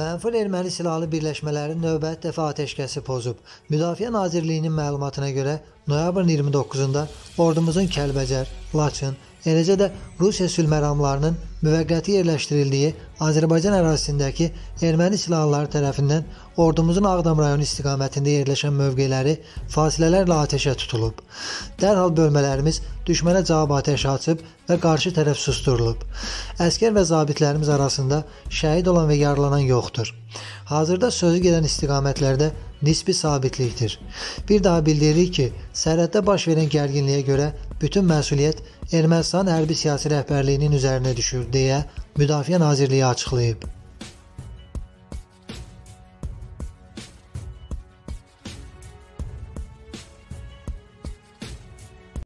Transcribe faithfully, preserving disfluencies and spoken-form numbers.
Mənfur erməni silahlı birləşmələrin növbəti dəfə atəşkəsi pozub. Müdafiə Nazirliyinin məlumatına görə noyabrın iyirmi doqquzunda ordumuzun Kəlbəcər, Laçın, eləcə də Rusiya sülhməramlarının müvəqqəti yerləşdirildiyi Azərbaycan ərazisindəki erməni silahlıları tərəfindən ordumuzun Ağdam rayonu istiqamətində yerləşən mövqeləri fasilələrlə atəşə tutulub. Dərhal bölmələrimiz düşmənə cavab atəşi açıb və qarşı tərəf susturulub. Əskər və zabitlərimiz arasında şəhid olan və yaralanan yoxdur. Hazırda sözü gedən istiqamətlərdə nisbi sabitlikdir. Bir daha bildiririk ki, sərhəddə baş verən gərginliyə görə bütün məsuliyyət Ermənistan hərbi siyasi rəhbərliyinin üzərinə düşür, deyə Müdafiə Nazirliyi açıqlayıb.